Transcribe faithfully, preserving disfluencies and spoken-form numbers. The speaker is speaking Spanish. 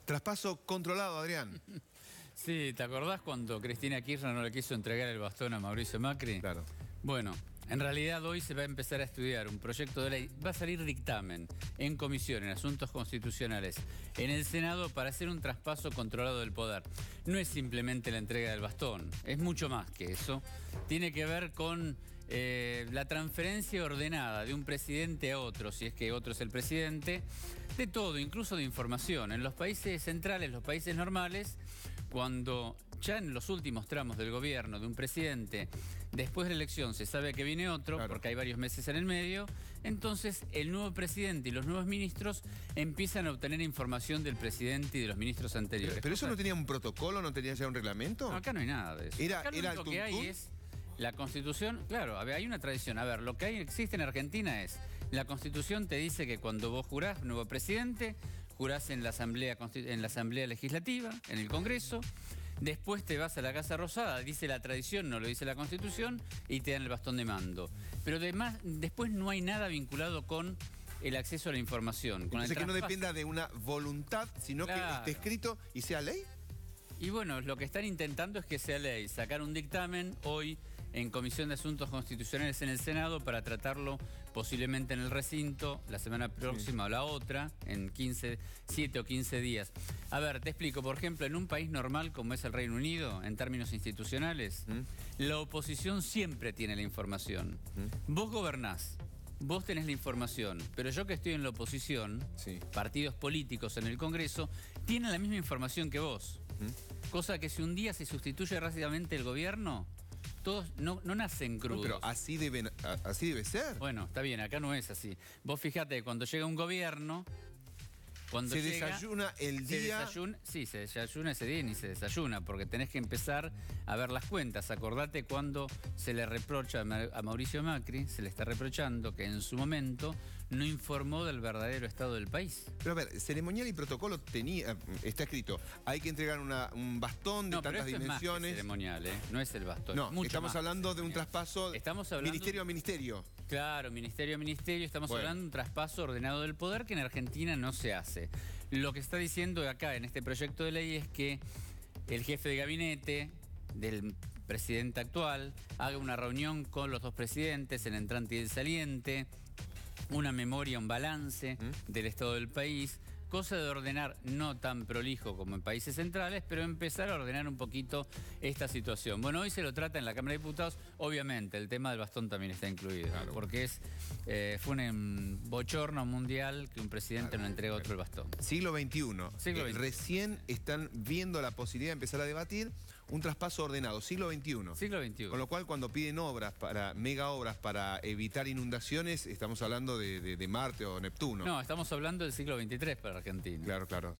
Traspaso controlado, Adrián. Sí, ¿te acordás cuando Cristina Kirchner no le quiso entregar el bastón a Mauricio Macri? Claro. Bueno, en realidad hoy se va a empezar a estudiar un proyecto de ley, va a salir dictamen en comisión, en asuntos constitucionales, en el Senado para hacer un traspaso controlado del poder. No es simplemente la entrega del bastón, es mucho más que eso. Tiene que ver con eh, la transferencia ordenada de un presidente a otro, si es que otro es el presidente, de todo, incluso de información. En los países centrales, los países normales, cuando ya en los últimos tramos del gobierno de un presidente, después de la elección se sabe que viene otro, claro, porque hay varios meses en el medio, entonces el nuevo presidente y los nuevos ministros empiezan a obtener información del presidente y de los ministros anteriores. ¿Pero, pero eso no tenía un protocolo, no tenía ya un reglamento? No, acá no hay nada de eso. Era, acá lo era único el que hay es la Constitución. Claro, a ver, hay una tradición. A ver, lo que hay, existe en Argentina es, la Constitución te dice que cuando vos jurás nuevo presidente, jurás en la Asamblea, en la Asamblea Legislativa, en el Congreso. Después te vas a la Casa Rosada, dice la tradición, no lo dice la Constitución, y te dan el bastón de mando. Pero además, después no hay nada vinculado con el acceso a la información. Con Entonces el que no dependa de una voluntad, sino claro, que esté escrito y sea ley. Y bueno, lo que están intentando es que sea ley, sacar un dictamen hoy en Comisión de Asuntos Constitucionales en el Senado para tratarlo posiblemente en el recinto la semana próxima, sí, o la otra, en quince, siete o quince días. A ver, te explico, por ejemplo, en un país normal como es el Reino Unido, en términos institucionales, ¿Mm? la oposición siempre tiene la información. ¿Mm? Vos gobernás, vos tenés la información, pero yo que estoy en la oposición, sí, partidos políticos en el Congreso, tienen la misma información que vos. ¿Mm? Cosa que si un día se sustituye rápidamente el gobierno, todos no, no nacen crudos. Pero así, deben, así debe ser. Bueno, está bien, acá no es así. Vos fijate, cuando llega un gobierno, cuando se llega, desayuna el se día... Desayuna, sí, se desayuna ese día y ni se desayuna, porque tenés que empezar a ver las cuentas. Acordate cuando se le reprocha a Mauricio Macri, se le está reprochando que en su momento no informó del verdadero estado del país. Pero a ver, ceremonial y protocolo tenía, está escrito, hay que entregar una, un bastón de no, tantas pero esto dimensiones. Es más que ceremonial, ¿eh? No es el bastón. No, mucho estamos más hablando de un traspaso estamos hablando, ministerio a ministerio. Claro, ministerio a ministerio, estamos bueno. hablando de un traspaso ordenado del poder que en Argentina no se hace. Lo que está diciendo acá en este proyecto de ley es que el jefe de gabinete del presidente actual haga una reunión con los dos presidentes, el entrante y el saliente, una memoria, un balance ¿Mm? del estado del país, cosa de ordenar no tan prolijo como en países centrales, pero empezar a ordenar un poquito esta situación. Bueno, hoy se lo trata en la Cámara de Diputados, obviamente el tema del bastón también está incluido, claro, porque es eh, fue un bochorno mundial que un presidente claro, no entrega a otro el bastón. Siglo veintiuno. Siglo eh, veintiuno. Recién están viendo la posibilidad de empezar a debatir un traspaso ordenado, siglo veintiuno. Siglo veintiuno. Con lo cual, cuando piden obras, para mega obras para evitar inundaciones, estamos hablando de, de, de Marte o Neptuno. No, estamos hablando del siglo veintitrés para Argentina. Claro, claro.